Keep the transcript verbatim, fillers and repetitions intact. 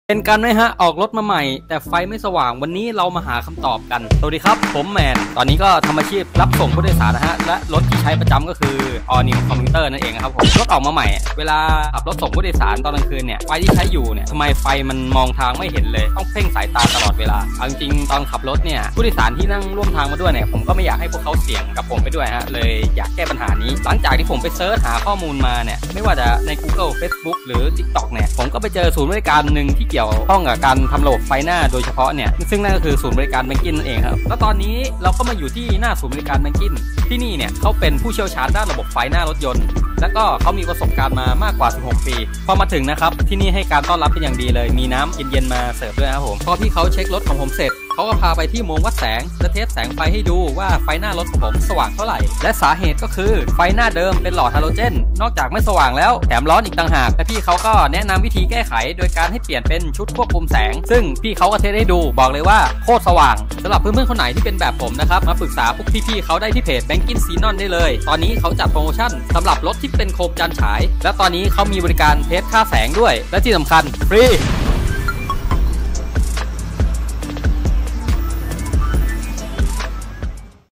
เป็นกันไหมฮะออกรถมาใหม่แต่ไฟไม่สว่างวันนี้เรามาหาคำตอบกันสวัสดีครับผมแมนตอนนี้ก็ทำอาชีพรับส่งผู้โดยสารนะฮะและรถที่ใช้ประจำก็คือ All New Commuter นั่นเองครับผมรถออกมาใหม่เวลาขับรถส่งผู้โดยสารตอนกลางคืนเนี่ยไฟที่ใช้อยู่เนี่ยทำไมไฟมันมองทางไม่เห็นเลยต้องเพ่งสายตาตลอดเวลาจริงๆตอนขับรถเนี่ยผู้โดยสารที่นั่งร่วมทางมาด้วยเนี่ยผมก็ไม่อยากให้พวกเขาเสี่ยงกับผมไปด้วยฮะเลยอยากแก้ปัญหานี้หลังจากที่ผมไปเซิร์ชหาข้อมูลมาเนี่ยไม่ว่าจะใน Google Facebook หรือ TikTok เนี่ยผมก็ไปเจอศูนย์บริการหนึ่งที่เกี่ยวข้องกับการทำระบบไฟหน้าโดยเฉพาะเนี่ยซึ่งนั่นก็คือศูนย์บริการแบงกิ้งนั่นเองครับแล้วตอนนี้เราก็มาอยู่ที่หน้าศูนย์บริการแบงกิ้งที่นี่เนี่ยเขาเป็นผู้เชี่ยวชาญด้านระบบไฟหน้ารถยนต์แล้วก็เขามีประสบการณ์มามากกว่าสิบหกปีพอมาถึงนะครับที่นี่ให้การต้อนรับเป็นอย่างดีเลยมีน้ำเย็นๆมาเสิร์ฟด้วยครับผมพอพี่เขาเช็ครถของผมเสร็จเขาก็พาไปที่โมงวัดแสงและเทสแสงไฟให้ดูว่าไฟหน้ารถของผมสว่างเท่าไหร่และสาเหตุก็คือไฟหน้าเดิมเป็นหลอดฮาโลเจนนอกจากไม่สว่างแล้วแถมร้อนอีกต่างหากและพี่เขาก็แนะนำวิธีแก้ไขโดยการให้เปลี่ยนเป็นชุดควบคุมแสงซึ่งพี่เขาก็เทสให้ดูบอกเลยว่าโคตรสว่างสำหรับเพื่อนๆคนไหนที่เป็นแบบผมนะครับมาปรึกษาพวกพี่ๆเขาได้ที่เพจ Banking Xenon ได้เลยตอนนี้เขาจัดโปรโมชั่นสำหรับรถที่เป็นโคมจันทร์ฉายและตอนนี้เขามีบริการเทสค่าแสงด้วยและที่สำคัญฟรี